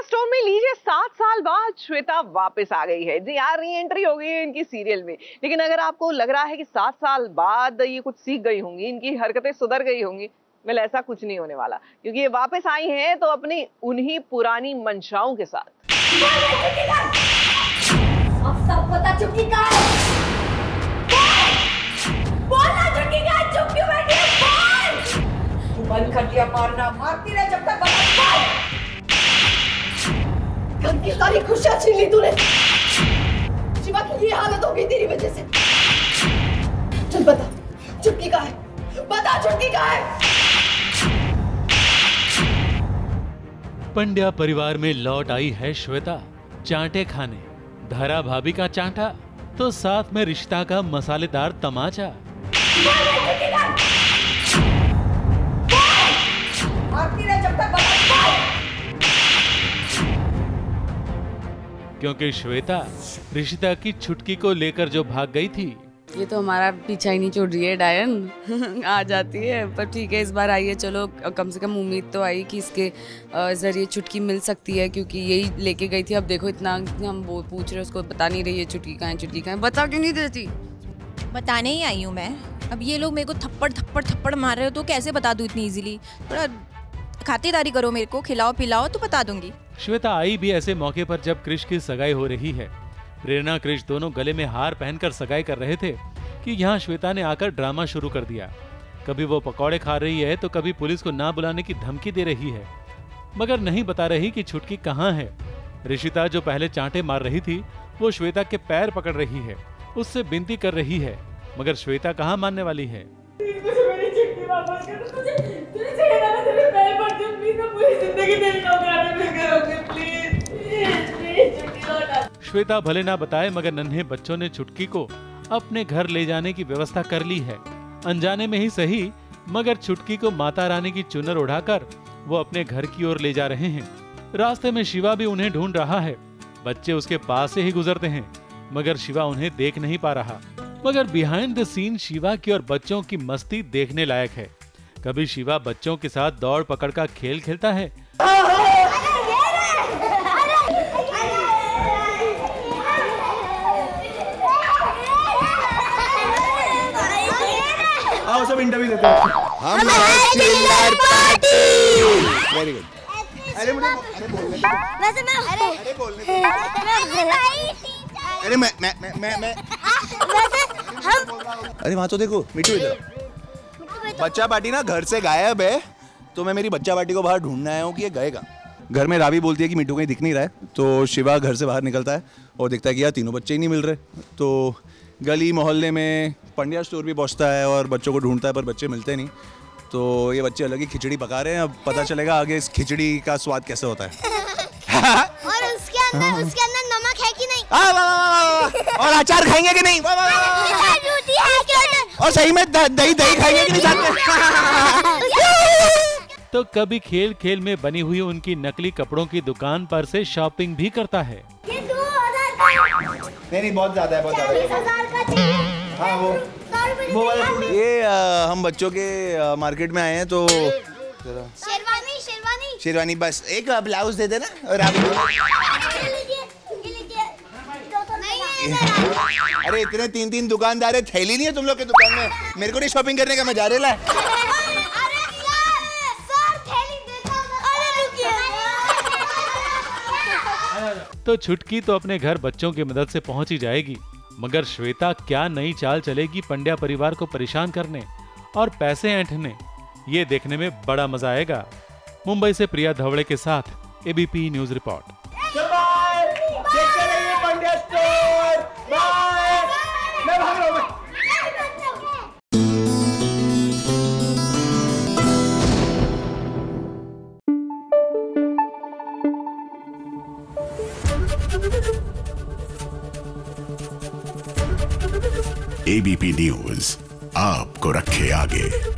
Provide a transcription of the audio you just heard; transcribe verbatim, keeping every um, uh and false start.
Store में लीजिए सात साल बाद श्वेता वापस आ गई है। जी हाँ, री एंट्री हो गई है इनकी सीरियल में। लेकिन अगर आपको लग रहा है कि सात साल बाद ये कुछ सीख गई होंगी, इनकी हरकतें सुधर गई होंगी, वेल ऐसा कुछ नहीं होने वाला, क्योंकि ये वापस आई हैं तो अपनी उन्हीं पुरानी मंशाओं के साथ। अब सब पता चुकी का है। बोलना चुकी का है, चुप क्यों बैठी है? बोल। बंद कर दिया मारना, मारती रहे जब तक बंद कर। घर की सारी खुशियां छीन ली तूने। शिवा की ये हालत हो गई तेरी वजह से। चल बता, चुटकी का है, बता चुटकी का है। पंड्या परिवार में लौट आई है श्वेता, चांटे खाने। धरा भाभी का चांटा तो साथ में रिश्ता का मसालेदार तमाचा। क्योंकि श्वेता रिश्ता की छुटकी को लेकर जो भाग गई थी। ये तो हमारा पीछा ही नहीं छोड़ रही है डायन। आ जाती है, पर ठीक है इस बार आई है, चलो कम से कम उम्मीद तो आई कि इसके जरिए छुटकी मिल सकती है, क्योंकि यही लेके गई थी। अब देखो इतना हम वो पूछ रहे हैं, उसको बता नहीं रही है छुटकी कहाँ है, छुटकी कहाँ है, बता क्यों नहीं देती? बताने ही आई हूँ मैं। अब ये लोग मेरे को थप्पड़ थप्पड़ थप्पड़ मार रहे हो तो कैसे बता दूँ इतनी इजीली? थोड़ा खातिरदारी करो, मेरे को खिलाओ पिलाओ तो बता दूंगी। श्वेता आई भी ऐसे मौके पर जब क्रिश की सगाई हो रही है। प्रेरणा क्रिश दोनों गले में हार पहनकर सगाई कर रहे थे कि यहाँ श्वेता ने आकर ड्रामा शुरू कर दिया। कभी वो पकौड़े खा रही है तो कभी पुलिस को ना बुलाने की धमकी दे रही है, मगर नहीं बता रही कि छुटकी कहाँ है। ऋषिता जो पहले चांटे मार रही थी वो श्वेता के पैर पकड़ रही है, उससे विनती कर रही है, मगर श्वेता कहाँ मानने वाली है। श्वेता भले ना बताए, मगर नन्हे बच्चों ने छुटकी को अपने घर ले जाने की व्यवस्था कर ली है। अनजाने में ही सही, मगर छुटकी को माता रानी की चुनर उड़ाकर वो अपने घर की ओर ले जा रहे हैं। रास्ते में शिवा भी उन्हें ढूंढ रहा है। बच्चे उसके पास से ही गुजरते हैं, मगर शिवा उन्हें देख नहीं पा रहा। मगर बिहाइंड द सीन शिवा की और बच्चों की मस्ती देखने लायक है। कभी शिवा बच्चों के साथ दौड़ पकड़ का खेल खेलता है, आओ सब इंटरव्यू देते हैं। हम चिल्लार पार्टी। Very good. अरे मुझे अरे बोलने दो। वैसे मैं अरे अरे बोलने दो। अरे मैं मैं मैं मैं मैं वैसे हम अरे वहाँ तो देखो मिट्टू इधर। बच्चा पार्टी ना घर से गायब है, तो मैं मेरी बच्चा पार्टी को बाहर ढूंढने आया हूँ कि ये गएगा। घर में रावी बोलती है कि मिट्टू कहीं दिख नहीं रहा है, तो शिवा घर से बाहर निकलता है और देखता है कि यार तीनों बच्चे ही नहीं मिल रहे। तो गली मोहल्ले में पंड्या स्टोर भी पहुंचता है और बच्चों को ढूंढता है, पर बच्चे मिलते नहीं। तो ये बच्चे अलग ही खिचड़ी पका रहे हैं, अब पता चलेगा आगे इस खिचड़ी का स्वाद कैसे होता है। और उसके अंदर उसके अंदर नमक है कि नहीं? आ, वा, वा, वा, और अचार खाएंगे कि नहीं? वा, वा, वा, और सही में दही दही खाएंगे कि नहीं साथ में? तो कभी खेल खेल में बनी हुई उनकी नकली कपड़ों की दुकान पर से शॉपिंग भी करता है। नहीं नहीं बहुत ज्यादा है, बहुत ज्यादा है। हाँ वो वो वाला ये आ, हम बच्चों के आ, मार्केट में आए हैं तो शेरवानी शेरवानी शेरवानी बस एक ब्लाउज दे देना। और आप अरे इतने तीन तीन दुकानदार है, थैली नहीं है तुम लोग के दुकान में? मेरे को नहीं शॉपिंग करने का मजा रहा है। तो छुटकी तो अपने घर बच्चों की मदद से पहुंच ही जाएगी, मगर श्वेता क्या नई चाल चलेगी पंड्या परिवार को परेशान करने और पैसे ऐंठने, ये देखने में बड़ा मजा आएगा। मुंबई से प्रिया धवड़े के साथ ABP news report. ABP news आपको रखे आगे।